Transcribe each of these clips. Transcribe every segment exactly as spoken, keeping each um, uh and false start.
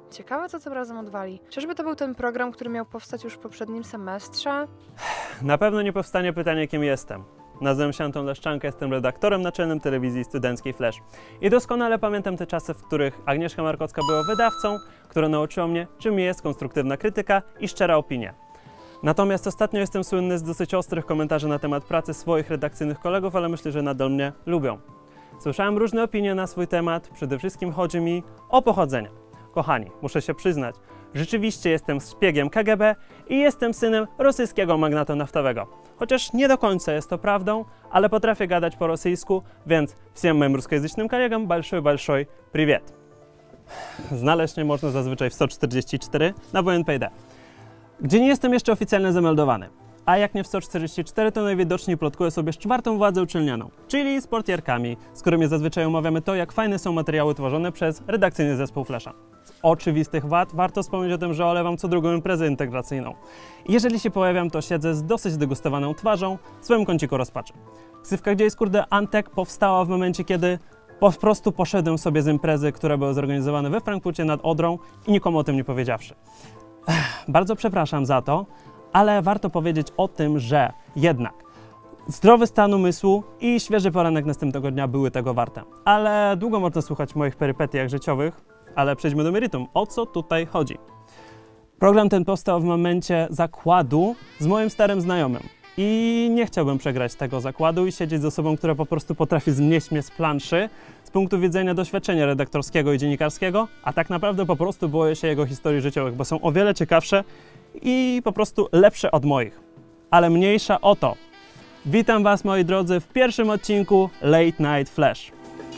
Ciekawe, co tym razem odwali. Czyżby to był ten program, który miał powstać już w poprzednim semestrze? Na pewno nie powstanie pytanie, kim jestem. Nazywam się Anton Leszczanka, jestem redaktorem naczelnym telewizji studenckiej Flash. I doskonale pamiętam te czasy, w których Agnieszka Markowska była wydawcą, która nauczyła mnie, czym jest konstruktywna krytyka i szczera opinia. Natomiast ostatnio jestem słynny z dosyć ostrych komentarzy na temat pracy swoich redakcyjnych kolegów, ale myślę, że nadal mnie lubią. Słyszałem różne opinie na swój temat, przede wszystkim chodzi mi o pochodzenie. Kochani, muszę się przyznać, rzeczywiście jestem szpiegiem K G B i jestem synem rosyjskiego magnata naftowego. Chociaż nie do końca jest to prawdą, ale potrafię gadać po rosyjsku, więc всем moim ruskojęzycznym kolegom большой большой привет. Znaleźć mnie można zazwyczaj w sto czterdzieści cztery na W N P D, gdzie nie jestem jeszcze oficjalnie zameldowany. A jak nie w sto czterdzieści cztery, to najwidoczniej plotkuję sobie z czwartą władzę uczelnianą, czyli z portierkami, z którymi zazwyczaj omawiamy to, jak fajne są materiały tworzone przez redakcyjny zespół Flasha. Z oczywistych wad warto wspomnieć o tym, że olewam co drugą imprezę integracyjną. I jeżeli się pojawiam, to siedzę z dosyć zdegustowaną twarzą w swoim kąciku rozpaczy. Ksywka, gdzie jest kurde Antek, powstała w momencie, kiedy po prostu poszedłem sobie z imprezy, które były zorganizowane we Frankfurcie nad Odrą i nikomu o tym nie powiedziawszy. Ech, bardzo przepraszam za to, ale warto powiedzieć o tym, że jednak zdrowy stan umysłu i świeży poranek następnego dnia były tego warte. Ale długo można słuchać moich perypetiach życiowych, ale przejdźmy do meritum. O co tutaj chodzi? Program ten powstał w momencie zakładu z moim starym znajomym. I nie chciałbym przegrać tego zakładu i siedzieć z osobą, która po prostu potrafi zmieść mnie z planszy z punktu widzenia doświadczenia redaktorskiego i dziennikarskiego, a tak naprawdę po prostu boję się jego historii życiowych, bo są o wiele ciekawsze i po prostu lepsze od moich. Ale mniejsza o to. Witam Was, moi drodzy, w pierwszym odcinku Late Night Flash.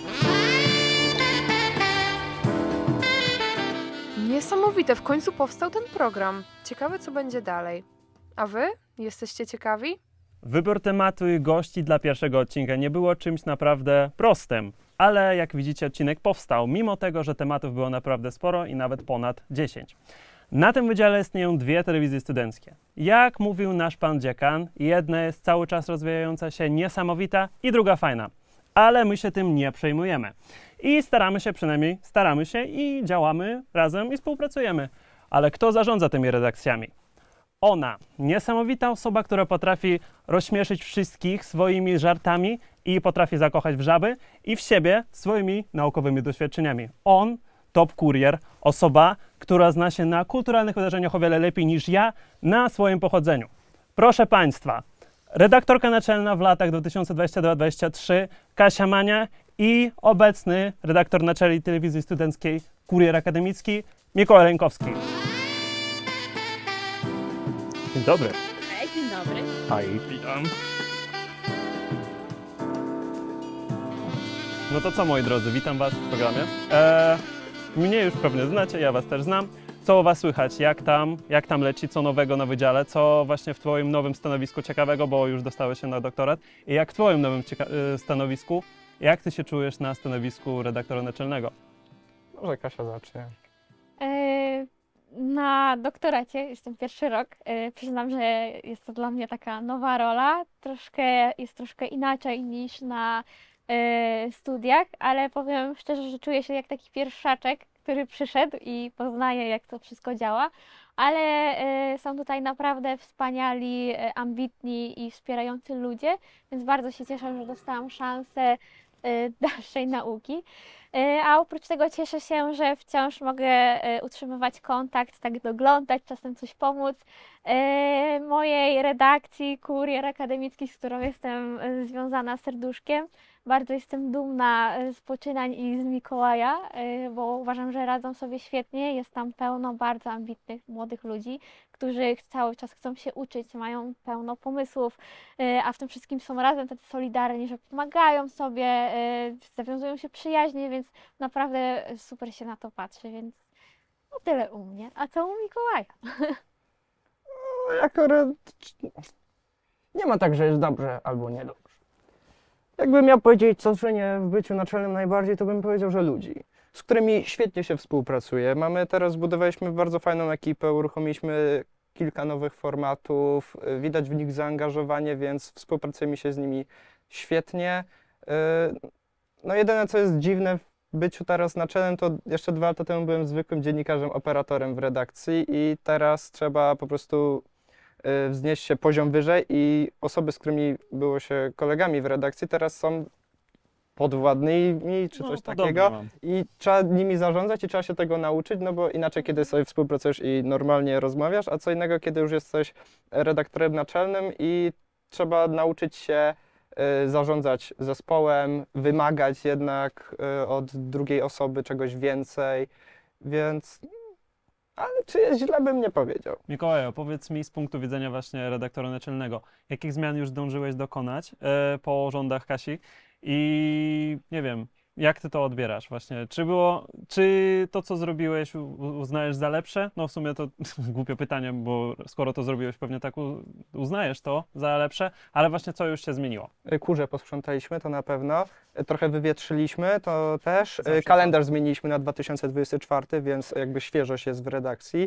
Niesamowite, w końcu powstał ten program. Ciekawe, co będzie dalej. A wy? Jesteście ciekawi? Wybór tematu i gości dla pierwszego odcinka nie było czymś naprawdę prostym, ale jak widzicie, odcinek powstał, mimo tego, że tematów było naprawdę sporo i nawet ponad dziesięć. Na tym wydziale istnieją dwie telewizje studenckie. Jak mówił nasz pan dziekan, jedna jest cały czas rozwijająca się, niesamowita i druga fajna. Ale my się tym nie przejmujemy. I staramy się, przynajmniej staramy się i działamy razem i współpracujemy. Ale kto zarządza tymi redakcjami? Ona, niesamowita osoba, która potrafi rozśmieszyć wszystkich swoimi żartami i potrafi zakochać w żaby i w siebie swoimi naukowymi doświadczeniami. On, top kurier, osoba, która zna się na kulturalnych wydarzeniach o wiele lepiej niż ja na swoim pochodzeniu. Proszę Państwa, redaktorka naczelna w latach dwa tysiące dwudziesty drugi do dwudziestego trzeciego Kasia Mania i obecny redaktor naczelny telewizji studenckiej Kurier Akademicki Mikołaj Rękowski. Dzień dobry. Hej, dzień dobry. Hej, witam. No to co, moi drodzy, witam Was w programie. Eee, mnie już pewnie znacie, ja Was też znam. Co u Was słychać? Jak tam, jak tam leci? Co nowego na wydziale? Co właśnie w Twoim nowym stanowisku ciekawego, bo już dostałeś się na doktorat? I jak w Twoim nowym stanowisku? Jak Ty się czujesz na stanowisku redaktora naczelnego? Może Kasia zacznie. Yy, na doktoracie jestem pierwszy rok. Yy, przyznam, że jest to dla mnie taka nowa rola. Troszkę, jest troszkę inaczej niż na yy, studiach, ale powiem szczerze, że czuję się jak taki pierwszaczek, który przyszedł i poznaje, jak to wszystko działa. Ale y, są tutaj naprawdę wspaniali, y, ambitni i wspierający ludzie, więc bardzo się cieszę, że dostałam szansę y, dalszej nauki. Y, a oprócz tego cieszę się, że wciąż mogę y, utrzymywać kontakt, tak doglądać, czasem coś pomóc y, mojej redakcji Kurier Akademicki, z którą jestem y, związana serduszkiem. Bardzo jestem dumna z poczynań i z Mikołaja, bo uważam, że radzą sobie świetnie. Jest tam pełno bardzo ambitnych młodych ludzi, którzy cały czas chcą się uczyć, mają pełno pomysłów, a w tym wszystkim są razem tacy solidarni, że pomagają sobie, zawiązują się przyjaźnie, więc naprawdę super się na to patrzy, więc no tyle u mnie. A co u Mikołaja? Akurat nie ma tak, że jest dobrze albo niedobrze. Jakbym miał powiedzieć, co cenię w byciu naczelnym najbardziej, to bym powiedział, że ludzi, z którymi świetnie się współpracuje. Mamy teraz, zbudowaliśmy bardzo fajną ekipę, uruchomiliśmy kilka nowych formatów, widać w nich zaangażowanie, więc współpracujemy się z nimi świetnie. No jedyne, co jest dziwne byciu teraz naczelnym, to jeszcze dwa lata temu byłem zwykłym dziennikarzem, operatorem w redakcji i teraz trzeba po prostu y, wznieść się poziom wyżej i osoby, z którymi było się kolegami w redakcji, teraz są podwładnymi czy No, coś podobnie takiego mam. i trzeba nimi zarządzać i trzeba się tego nauczyć, no bo inaczej kiedy sobie współpracujesz i normalnie rozmawiasz, a co innego kiedy już jesteś redaktorem naczelnym i trzeba nauczyć się y, zarządzać zespołem, wymagać jednak y, od drugiej osoby czegoś więcej, więc ale czy jest źle, bym nie powiedział. Mikołaj, opowiedz mi z punktu widzenia właśnie redaktora naczelnego, jakich zmian już zdążyłeś dokonać e, po rządach Kasi i nie wiem, jak ty to odbierasz właśnie? Czy było, czy to, co zrobiłeś, u- uznajesz za lepsze? No w sumie to głupie pytanie, bo skoro to zrobiłeś, pewnie tak u, uznajesz to za lepsze, ale właśnie co już się zmieniło? Y, Kurze posprzątaliśmy, to na pewno. Y, Trochę wywietrzyliśmy, to też. Y, Zawsze Kalendarz zmieniliśmy na dwa tysiące dwudziesty czwarty, więc jakby świeżość jest w redakcji.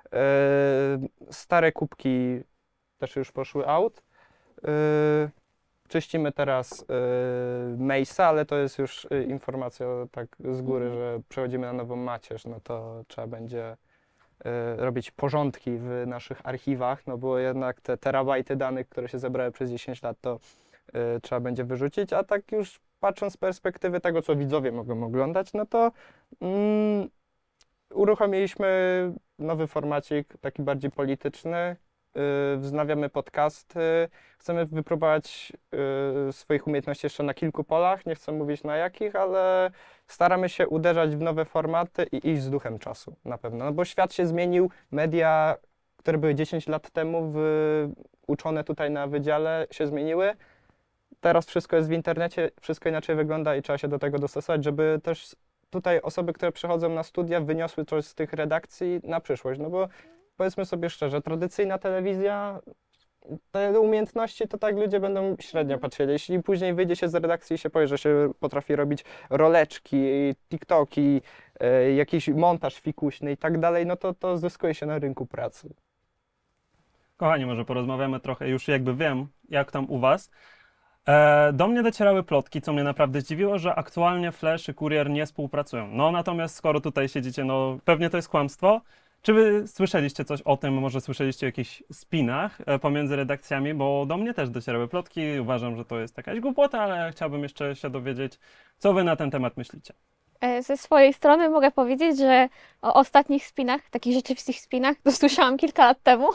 Y, Stare kubki też już poszły out. Y, Czyścimy teraz y, Mejsa, ale to jest już y, informacja tak z góry, że przechodzimy na nową macierz, no to trzeba będzie y, robić porządki w naszych archiwach, no bo jednak te terabajty danych, które się zebrały przez dziesięć lat, to y, trzeba będzie wyrzucić, a tak już patrząc z perspektywy tego, co widzowie mogą oglądać, no to mm, uruchomiliśmy nowy formacik, taki bardziej polityczny, y, wznawiamy podcasty, chcemy wypróbować y, swoich umiejętności jeszcze na kilku polach, nie chcę mówić na jakich, ale staramy się uderzać w nowe formaty i iść z duchem czasu, na pewno, no bo świat się zmienił, media, które były dziesięć lat temu w, uczone tutaj na wydziale, się zmieniły. Teraz wszystko jest w internecie, wszystko inaczej wygląda i trzeba się do tego dostosować, żeby też tutaj osoby, które przychodzą na studia, wyniosły coś z tych redakcji na przyszłość, no bo powiedzmy sobie szczerze, tradycyjna telewizja, te umiejętności to tak ludzie będą średnio patrzyli. Jeśli później wyjdzie się z redakcji i się powie, że się potrafi robić roleczki, TikToki, e, jakiś montaż fikuśny i tak dalej, no to to zyskuje się na rynku pracy. Kochani, może porozmawiamy trochę, już jakby wiem, jak tam u was. E, do mnie docierały plotki, co mnie naprawdę zdziwiło, że aktualnie Flash i Kurier nie współpracują. No natomiast skoro tutaj siedzicie, no pewnie to jest kłamstwo. Czy wy słyszeliście coś o tym, może słyszeliście o jakichś spinach e, pomiędzy redakcjami, bo do mnie też docierały plotki, uważam, że to jest jakaś głupota, ale chciałbym jeszcze się dowiedzieć, co wy na ten temat myślicie. E, Ze swojej strony mogę powiedzieć, że o ostatnich spinach, takich rzeczywistych spinach, to słyszałam kilka lat temu.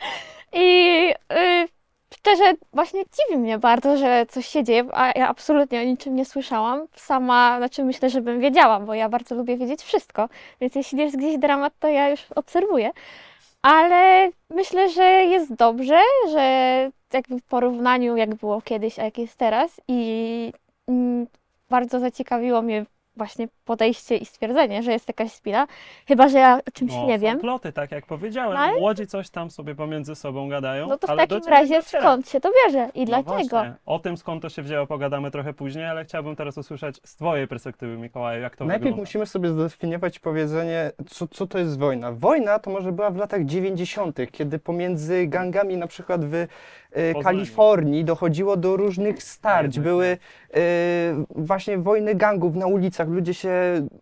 I y, szczerze, właśnie dziwi mnie bardzo, że coś się dzieje, a ja absolutnie o niczym nie słyszałam. Sama, znaczy myślę, że bym wiedziała, bo ja bardzo lubię wiedzieć wszystko, więc jeśli jest gdzieś dramat, to ja już obserwuję. Ale myślę, że jest dobrze, że jakby w porównaniu jak było kiedyś, a jak jest teraz i mm, bardzo zaciekawiło mnie właśnie podejście i stwierdzenie, że jest jakaś spina, chyba że ja o czymś No, nie są wiem. ploty, tak jak powiedziałem, No, ale- młodzi coś tam sobie pomiędzy sobą gadają, No to w ale do takim ciebie razie dociera. skąd się to bierze i No dlaczego? właśnie, o tym skąd to się wzięło pogadamy trochę później, ale chciałbym teraz usłyszeć z twojej perspektywy, Mikołaju, jak to Najpierw wygląda. musimy sobie zdefiniować powiedzenie, co, co to jest wojna. Wojna to może była w latach dziewięćdziesiątych, kiedy pomiędzy gangami na przykład w e, Poznaniu. Kalifornii dochodziło do różnych starć. Jednak Były e, właśnie wojny gangów na ulicach, ludzie się,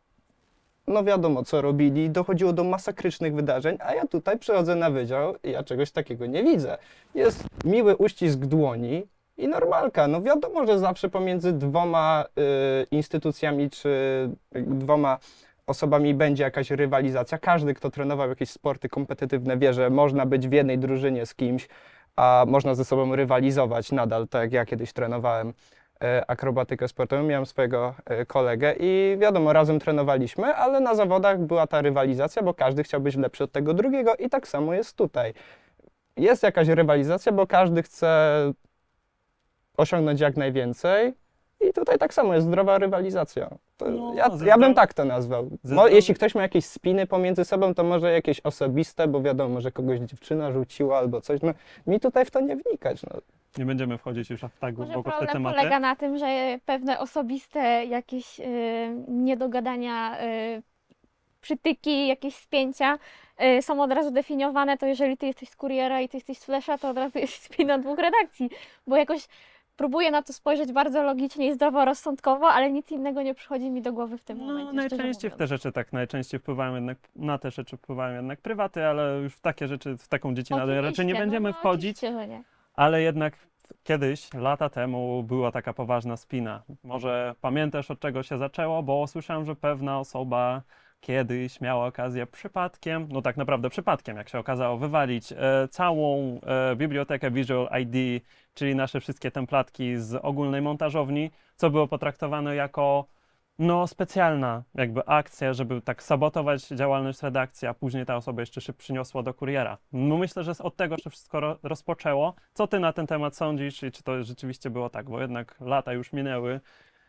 no wiadomo co robili, dochodziło do masakrycznych wydarzeń, a ja tutaj przychodzę na wydział i ja czegoś takiego nie widzę. Jest miły uścisk dłoni i normalka. No wiadomo, że zawsze pomiędzy dwoma y, instytucjami czy y, dwoma osobami będzie jakaś rywalizacja. Każdy, kto trenował jakieś sporty kompetytywne, wie, że można być w jednej drużynie z kimś, a można ze sobą rywalizować nadal, tak jak ja kiedyś trenowałem e, akrobatykę sportową, miałem swojego e, kolegę i wiadomo, razem trenowaliśmy, ale na zawodach była ta rywalizacja, bo każdy chciał być lepszy od tego drugiego i tak samo jest tutaj. Jest jakaś rywalizacja, bo każdy chce osiągnąć jak najwięcej i tutaj tak samo jest zdrowa rywalizacja. To No, ja, ze ja bym zdrow- tak to nazwał. ze Mo, zdrow- jeśli ktoś ma jakieś spiny pomiędzy sobą, to może jakieś osobiste, bo wiadomo, że kogoś dziewczyna rzuciła albo coś. No, mi tutaj w to nie wnikać. No. Nie będziemy wchodzić już aż tak Może głęboko w te problem tematy. polega na tym, że pewne osobiste jakieś y, niedogadania, y, przytyki, jakieś spięcia y, są od razu definiowane, to jeżeli ty jesteś z Kuriera i ty jesteś z Flasha, to od razu jest spina dwóch redakcji, bo jakoś próbuję na to spojrzeć bardzo logicznie i zdroworozsądkowo, ale nic innego nie przychodzi mi do głowy w tym No, momencie, szczerze najczęściej w te mówiąc. rzeczy tak, najczęściej wpływają jednak, na te rzeczy wpływają jednak prywaty, ale już w takie rzeczy, w taką dziecinadę raczej nie Oczywiście, będziemy no, no, wchodzić, oczywiście, że nie. ale jednak kiedyś, lata temu, była taka poważna spina. Może pamiętasz, od czego się zaczęło, bo słyszałem, że pewna osoba kiedyś miała okazję przypadkiem, no tak naprawdę przypadkiem, jak się okazało, wywalić e, całą e, bibliotekę Visual I D, czyli nasze wszystkie templatki z ogólnej montażowni, co było potraktowane jako no, specjalna jakby akcja, żeby tak sabotować działalność redakcji, a później ta osoba jeszcze się przyniosła do kuriera. No myślę, że od tego się wszystko ro rozpoczęło. Co ty na ten temat sądzisz i czy to rzeczywiście było tak? Bo jednak lata już minęły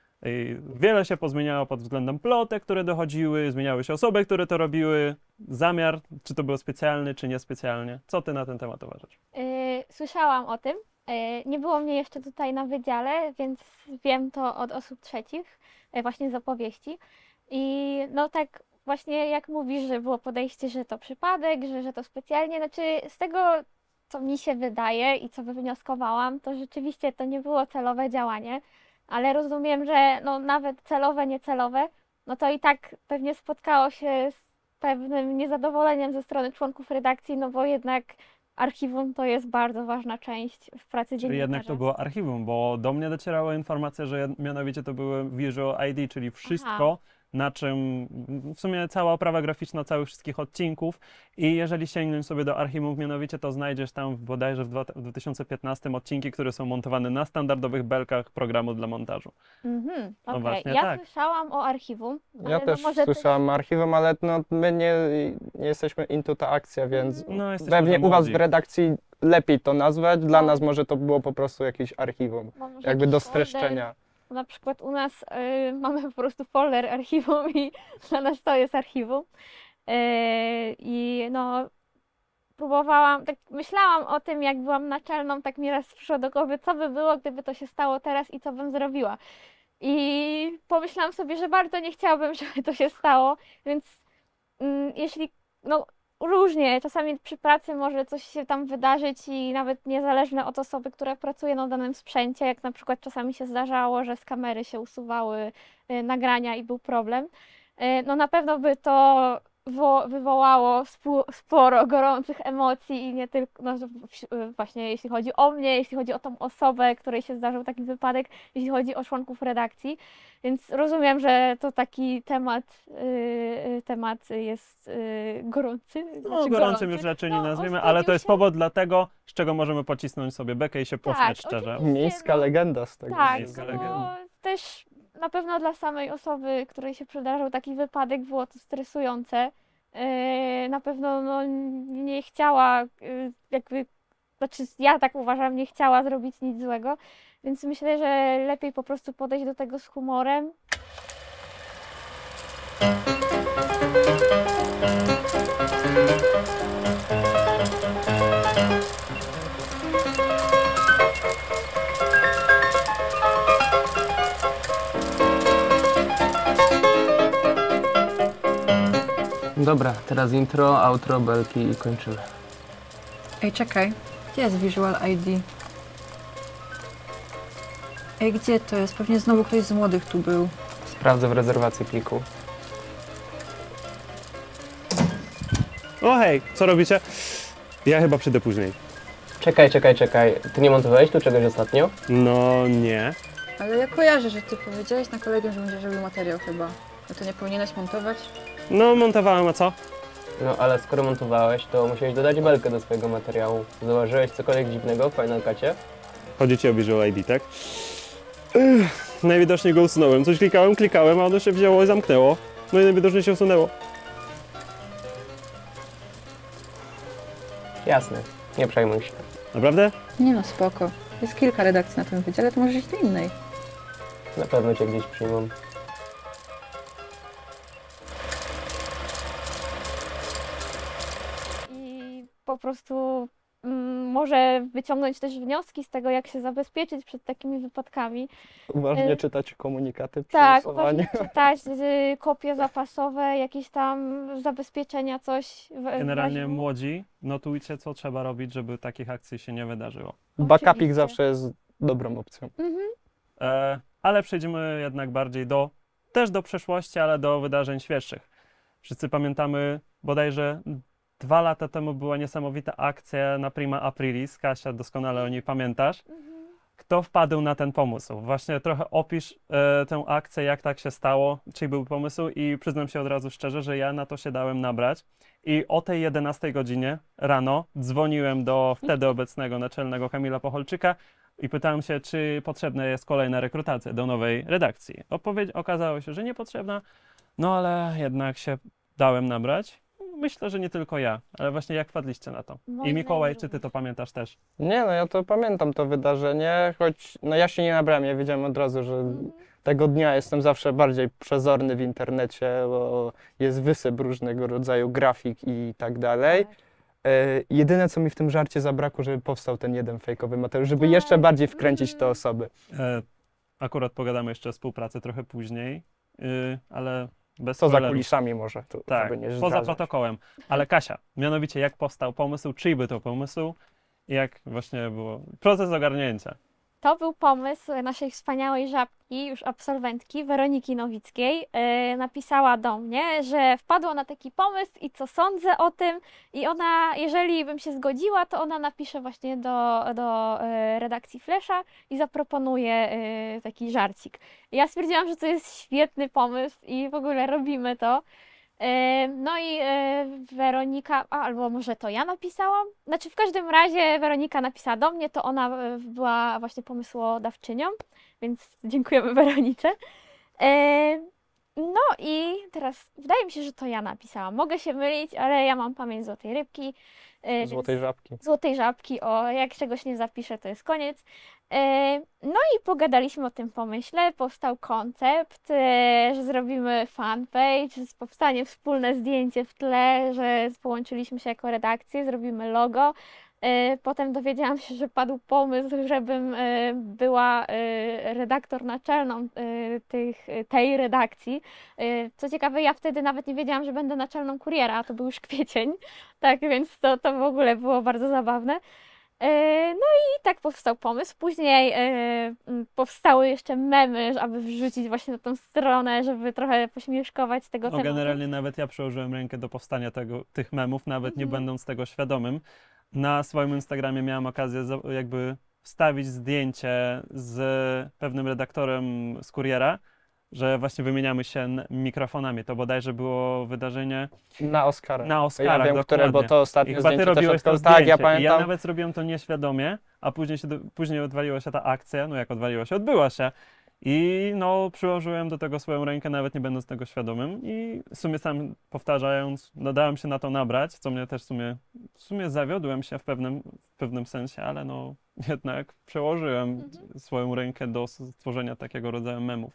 i wiele się pozmieniało pod względem plotek, które dochodziły, zmieniały się osoby, które to robiły, zamiar, czy to było specjalny, czy niespecjalnie. Co ty na ten temat uważasz? Yy, słyszałam o tym. Yy, nie było mnie jeszcze tutaj na wydziale, więc wiem to od osób trzecich, yy, właśnie z opowieści. I no tak właśnie jak mówisz, że było podejście, że to przypadek, że, że to specjalnie, znaczy z tego, co mi się wydaje i co wywnioskowałam, to rzeczywiście to nie było celowe działanie, ale rozumiem, że no nawet celowe, niecelowe, no to i tak pewnie spotkało się z pewnym niezadowoleniem ze strony członków redakcji, no bo jednak archiwum to jest bardzo ważna część w pracy Czyli jednak to dziennikarza. było archiwum, bo do mnie docierała informacja, że jed- mianowicie to były Visual I D, czyli wszystko, na czym w sumie cała oprawa graficzna całych wszystkich odcinków i jeżeli sięgniesz sobie do archiwum, mianowicie to znajdziesz tam bodajże w dwa- w dwa tysiące piętnastym odcinki, które są montowane na standardowych belkach programu dla montażu. Mhm, No okej. właśnie Ja tak. słyszałam o archiwum, Ja ale no też może słyszałam archiwum, ale no, my nie, nie jesteśmy into ta akcja, więc No, jesteśmy pewnie za u was młodzi. w redakcji lepiej to nazwać. Dla No. nas może to było po prostu jakieś archiwum, Może jakby do jakiś folder. streszczenia. Na przykład u nas y, mamy po prostu folder archiwum i dla nas to jest archiwum. Y, I no, próbowałam, tak myślałam o tym, jak byłam naczelną, tak mi raz przyszło do głowy, co by było, gdyby to się stało teraz i co bym zrobiła. I pomyślałam sobie, że bardzo nie chciałabym, żeby to się stało, więc mm, jeśli, no różnie, czasami przy pracy może coś się tam wydarzyć i nawet niezależne od osoby, która pracuje na danym sprzęcie, jak na przykład czasami się zdarzało, że z kamery się usuwały y, nagrania i był problem, y, no na pewno by to wo- wywołało spu- sporo gorących emocji i nie tylko, no, w- y, właśnie jeśli chodzi o mnie, jeśli chodzi o tą osobę, której się zdarzył taki wypadek, jeśli chodzi o członków redakcji, więc rozumiem, że to taki temat, y, y, temat jest y, gorący. No, znaczy gorącym już raczej nie No, nazwiemy, ale to wzbudził jest się- powód dla tego, z czego możemy pocisnąć sobie bekę i się Tak, posnać szczerze. oczywiście. Miejska no. legenda z tego. Tak, Miejska no, legenda. też na pewno dla samej osoby, której się przydarzył taki wypadek, było to stresujące. Yy, na pewno no, nie chciała, yy, jakby, znaczy ja tak uważam, nie chciała zrobić nic złego, więc myślę, że lepiej po prostu podejść do tego z humorem. Dobra, teraz intro, outro, belki i kończymy. Ej, czekaj. Gdzie jest Visual I D? Ej, gdzie to jest? Pewnie znowu ktoś z młodych tu był. Sprawdzę w rezerwacji pliku. O hej, co robicie? Ja chyba przyjdę później. Czekaj, czekaj, czekaj. Ty nie montowałeś tu czegoś ostatnio? No nie. Ale ja kojarzę, że ty powiedziałeś na kolegium, że będziesz robił materiał chyba. No to nie powinieneś montować? No montowałem, a co? No ale skoro montowałeś, to musiałeś dodać belkę do swojego materiału. Zauważyłeś cokolwiek dziwnego w Final Cutie? Chodzi ci o Visual I D, tak? Ech, najwidoczniej go usunąłem. Coś klikałem, klikałem, a ono się wzięło i zamknęło. No i najwidoczniej się usunęło. Jasne, nie przejmuj się. Naprawdę? Nie no, spoko. Jest kilka redakcji na tym wydziale, to możesz iść do innej. Na pewno cię gdzieś przyjmą. I po prostu mm, może wyciągnąć też wnioski z tego, jak się zabezpieczyć przed takimi wypadkami. Uważnie Y, czytać komunikaty przy Tak, usuwaniu. uważnie czytać y, kopie zapasowe, jakieś tam zabezpieczenia, coś. W, w Generalnie razie- młodzi, notujcie, co trzeba robić, żeby takich akcji się nie wydarzyło. Backupik Oczywiście. zawsze jest dobrą opcją. Mhm. E, ale przejdziemy jednak bardziej do, też do przeszłości, ale do wydarzeń świeższych. Wszyscy pamiętamy, bodajże dwa lata temu była niesamowita akcja na Prima Aprilis. Kasia, doskonale o niej pamiętasz. Kto wpadł na ten pomysł? Właśnie trochę opisz e, tę akcję, jak tak się stało, czyj był pomysł i przyznam się od razu szczerze, że ja na to się dałem nabrać. I o tej jedenastej godzinie rano dzwoniłem do wtedy obecnego naczelnego Kamila Pocholczyka i pytałem się, czy potrzebna jest kolejna rekrutacja do nowej redakcji. Odpowiedź okazało się, że niepotrzebna, no ale jednak się dałem nabrać. Myślę, że nie tylko ja, ale właśnie jak wpadliście na to? Moim I Mikołaj, zdaniem czy ty to pamiętasz też? Nie, no ja to pamiętam to wydarzenie, choć no ja się nie nabrałem, ja wiedziałem od razu, że tego dnia jestem zawsze bardziej przezorny w internecie, bo jest wysyp różnego rodzaju grafik i tak dalej. Tak. E, jedyne, co mi w tym żarcie zabrakło, żeby powstał ten jeden fejkowy materiał, żeby Tak. jeszcze bardziej wkręcić te osoby. E, akurat pogadamy jeszcze o współpracy trochę później, y, ale bez Co za spoilerów. kulisami może, to, Tak, żeby nie poza zdradzać. protokołem. Ale Kasia, mianowicie jak powstał pomysł, czyj był to pomysł i jak właśnie było proces ogarnięcia? To był pomysł naszej wspaniałej żabki, już absolwentki, Weroniki Nowickiej. Yy, napisała do mnie, że wpadła na taki pomysł i co sądzę o tym. I ona, jeżeli bym się zgodziła, to ona napisze właśnie do, do yy, redakcji Flesza i zaproponuje yy, taki żarcik. I ja stwierdziłam, że to jest świetny pomysł i w ogóle robimy to. Yy, No i yy, Weronika, a, albo może to ja napisałam? Znaczy w każdym razie Weronika napisała do mnie, to ona yy, była właśnie pomysłodawczynią, więc dziękujemy Weronice. Yy, No i teraz wydaje mi się, że to ja napisałam. Mogę się mylić, ale ja mam pamięć złotej rybki. yy, Złotej więc- żabki. Złotej żabki, o jak czegoś nie zapiszę, to jest koniec. E, No i pogadaliśmy o tym pomyśle, powstał koncept, e, że zrobimy fanpage, że powstanie wspólne zdjęcie w tle, że połączyliśmy się jako redakcję, zrobimy logo. E, Potem dowiedziałam się, że padł pomysł, żebym e, była e, redaktor naczelną e, tych, tej redakcji. E, Co ciekawe, ja wtedy nawet nie wiedziałam, że będę naczelną kuriera, a to był już kwiecień. Tak, więc to, to w ogóle było bardzo zabawne. E, No i tak powstał pomysł. Później e, m, powstały jeszcze memy, aby wrzucić właśnie na tą stronę, żeby trochę pośmieszkować z tego No tematu. generalnie nawet ja przyłożyłem rękę do powstania tego, tych memów, nawet nie Mhm. będąc tego świadomym. Na swoim Instagramie miałem okazję za- jakby wstawić zdjęcie z pewnym redaktorem z Kuriera, że właśnie wymieniamy się n- mikrofonami. To bodajże było wydarzenie Na Oscara. na Ja Oscarach, wiem, które, bo dokładnie. to I ostatnie chyba ty zdjęcie też robiłeś to odkryłem. zdjęcie. Tak, ja I ja pamiętam. nawet zrobiłem to nieświadomie, a później, się do, później odwaliła się ta akcja. No jak odwaliła się? Odbyła się. I no przyłożyłem do tego swoją rękę, nawet nie będąc tego świadomym. I w sumie sam powtarzając, no dałem się na to nabrać, co mnie też w sumie, w sumie zawiodłem się w pewnym, w pewnym sensie, ale no jednak przełożyłem Mhm. swoją rękę do stworzenia takiego rodzaju memów.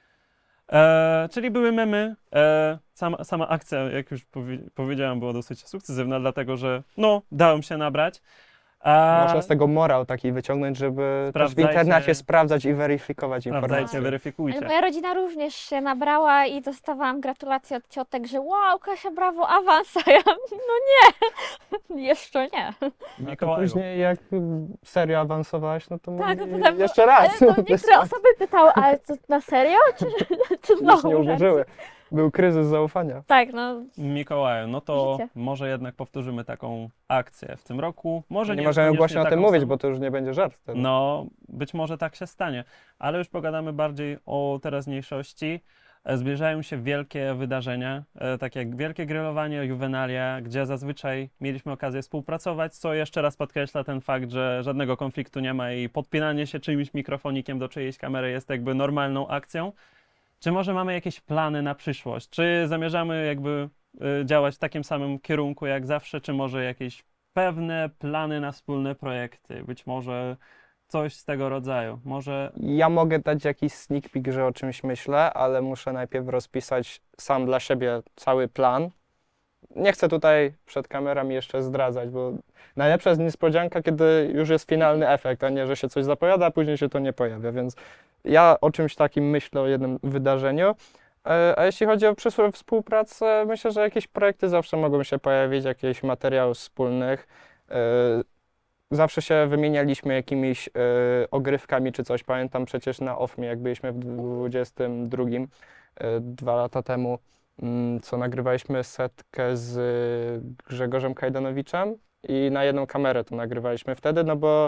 E, czyli były memy. E, sama, sama akcja, jak już powie, powiedziałem, była dosyć sukcesywna, dlatego że no, dałem się nabrać. A Można z tego morał taki wyciągnąć, żeby też w Sprawdzajcie- internecie sprawdzać i weryfikować sprawdzajcie, informacje. Ale weryfikujcie. moja rodzina również się nabrała i dostawałam gratulacje od ciotek, że wow, Kasia, brawo, awans, a ja, no nie, jeszcze nie. A to Mikołaju. później jak mm, serio awansowałaś, no to Tak, mówi, to potem- jeszcze raz. Ale to niektóre osoby pytały, ale to na serio? Czy, czy Już znowu nie żart? uwierzyły. Był kryzys zaufania. Tak, no. Mikołaju, no to Życie. może jednak powtórzymy taką akcję w tym roku. Może Nie, nie możemy koniecznie głośno o tym taką mówić, samą. bo to już nie będzie żart wtedy. No, być może tak się stanie, ale już pogadamy bardziej o teraźniejszości. E, Zbliżają się wielkie wydarzenia, e, takie jak wielkie grillowanie, Juvenalia, gdzie zazwyczaj mieliśmy okazję współpracować, co jeszcze raz podkreśla ten fakt, że żadnego konfliktu nie ma i podpinanie się czyimś mikrofonikiem do czyjejś kamery jest jakby normalną akcją. Czy może mamy jakieś plany na przyszłość? Czy zamierzamy jakby y, działać w takim samym kierunku jak zawsze, czy może jakieś pewne plany na wspólne projekty? Być może coś z tego rodzaju. Może Ja mogę dać jakiś sneak peek, że o czymś myślę, ale muszę najpierw rozpisać sam dla siebie cały plan. Nie chcę tutaj przed kamerami jeszcze zdradzać, bo najlepsza jest niespodzianka, kiedy już jest finalny efekt, a nie, że się coś zapowiada, a później się to nie pojawia, więc ja o czymś takim myślę, o jednym wydarzeniu. E, A jeśli chodzi o przyszłą współpracę, myślę, że jakieś projekty zawsze mogą się pojawić, jakieś materiały wspólnych. E, zawsze się wymienialiśmy jakimiś y, ogrywkami czy coś. Pamiętam przecież na OFMie, jak byliśmy w dwudziestym drugim, y, dwa lata temu, y, co nagrywaliśmy setkę z Grzegorzem Kajdanowiczem i na jedną kamerę to nagrywaliśmy wtedy, no bo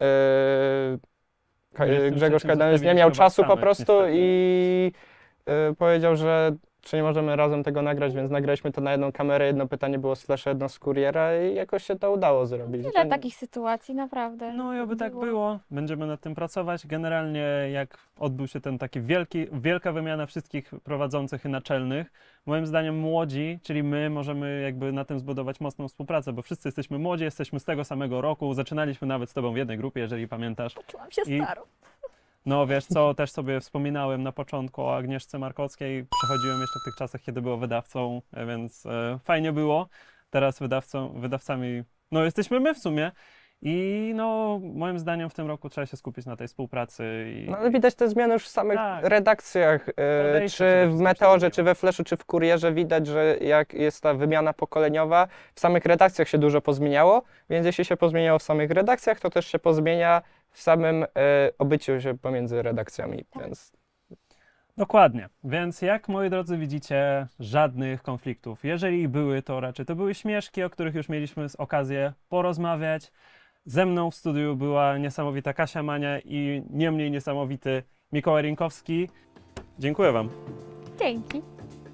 y, Grzegorz Kajdanowicz nie miał czasu po prostu i y, powiedział, że czy nie możemy razem tego nagrać, więc nagraliśmy to na jedną kamerę, jedno pytanie było z Flasha, jedno z Kuriera i jakoś się to udało zrobić. Ile takich sytuacji, naprawdę. No i oby tak było, będziemy nad tym pracować. Generalnie jak odbył się ten taki wielki, wielka wymiana wszystkich prowadzących i naczelnych, moim zdaniem młodzi, czyli my, możemy jakby na tym zbudować mocną współpracę, bo wszyscy jesteśmy młodzi, jesteśmy z tego samego roku, zaczynaliśmy nawet z tobą w jednej grupie, jeżeli pamiętasz. Poczułam się I- starą. No wiesz co, też sobie wspominałem na początku o Agnieszce Markockiej, przechodziłem jeszcze w tych czasach, kiedy było wydawcą, więc e, fajnie było. Teraz wydawcą, wydawcami, no jesteśmy my w sumie i no moim zdaniem w tym roku trzeba się skupić na tej współpracy. I, No ale widać te zmiany już w samych Tak. redakcjach, e, Podejście czy przede w wszystkim Meteorze, się czy we Flashu, czy w Kurierze widać, że jak jest ta wymiana pokoleniowa, w samych redakcjach się dużo pozmieniało, więc jeśli się pozmieniało w samych redakcjach, to też się pozmienia w samym e, obyciu się pomiędzy redakcjami, więc Dokładnie, więc jak moi drodzy widzicie, żadnych konfliktów. Jeżeli były, to raczej to były śmieszki, o których już mieliśmy okazję porozmawiać. Ze mną w studiu była niesamowita Kasia Mania i nie mniej niesamowity Mikołaj Rinkowski. Dziękuję wam. Dzięki.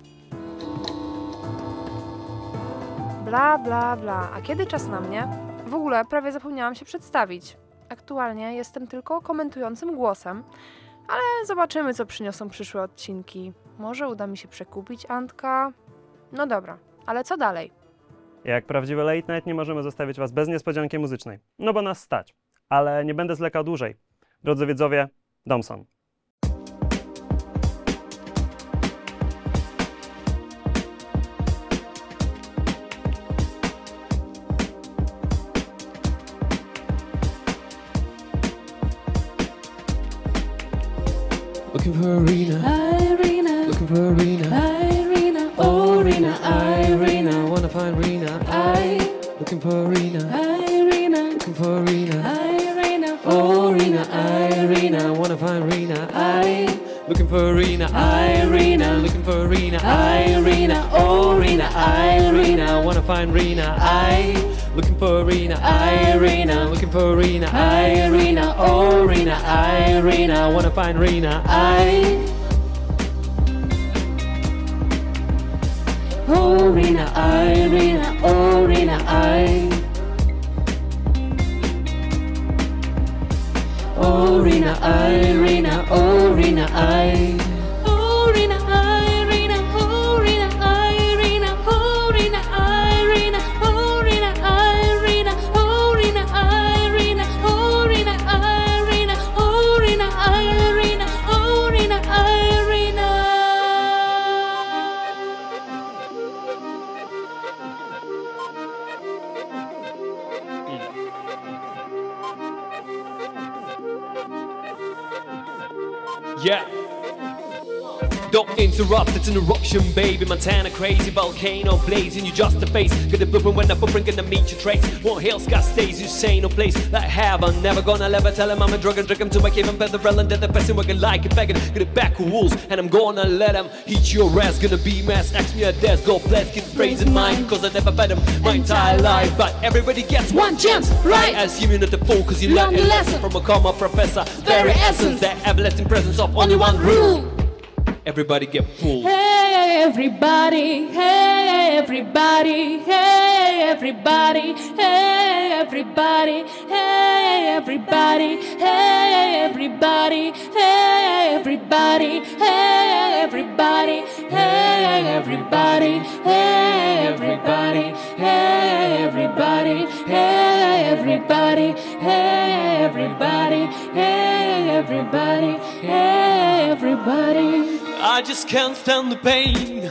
Bla, bla, bla. A kiedy czas na mnie? W ogóle prawie zapomniałam się przedstawić. Aktualnie jestem tylko komentującym głosem, ale zobaczymy, co przyniosą przyszłe odcinki. Może uda mi się przekupić Antka? No dobra, ale co dalej? Jak prawdziwy late night nie możemy zostawić was bez niespodzianki muzycznej, no bo nas stać. Ale nie będę zwlekał dłużej. Drodzy widzowie, Domson. Looking for Arena, Irina, looking for Arena, Irina, oh Arena, Irina, Irena, wanna find Arena, I, looking for Arena, Irina, looking for Arena, Irina, oh Arena, Irena, wanna find Arena, I, looking for Arena, Irena, looking for Arena, Irina, oh Arena, Irena, wanna find Arena, I, looking for Arena, Irena, looking for Arena, Irina, oh Arena, Irena, wanna find Arena, I, Irina, Irina, Irina, I, Irina, Irina, Irina, I, Irina, Irina, Irina, Irina, Irina, Irina, Irina, Irina, Irina, Irina, Irina, Irina, Irina, Irina, Irina, Irina. yeah. Don't interrupt, it's an eruption, baby. Montana crazy, volcano blazing. You just a face. Get the blueprint when I'm blueprint gonna meet your trace. One hill's got stays, you say no place that I have. I'm never gonna ever tell him I'm a drug and drink him to my cave and bed the relent that the person working like it begging. Get it back rules, and I'm gonna let him eat your ass. Gonna be mass, ask me a desk, go bless, get praising mine. Cause I never fed him my entire life. But everybody gets One chance, right? I assume you're not the fool, cause you Learn learned the a lesson lesson from a comma professor. Very essence. That everlasting presence of only one rule. Everybody get fooled. Hey everybody, hey everybody, hey everybody, hey everybody, hey everybody, hey everybody, hey everybody, hey everybody, hey everybody, hey everybody, hey everybody, hey everybody, hey everybody, hey everybody, hey everybody. I just can't stand the pain.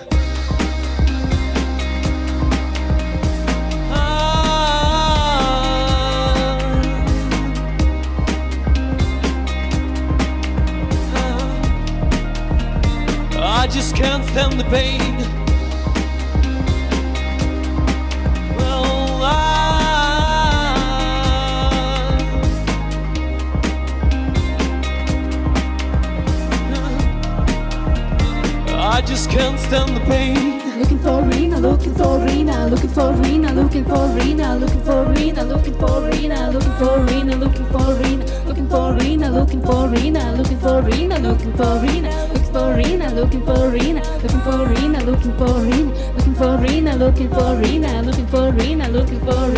Ah, I just can't stand the pain. Well, I can't stand the pain. Looking for Rena, looking for Rena, looking for Rena, looking for Rena, looking for Rena, looking for Rena, looking for Rena, looking for Rena, looking for Rena, looking for Rena, looking for Rena, looking for Rena, looking for Rena, looking for Rena, looking for Rena, looking for Rena, looking for Rena, looking for Rena, looking for Rena, looking for Rena.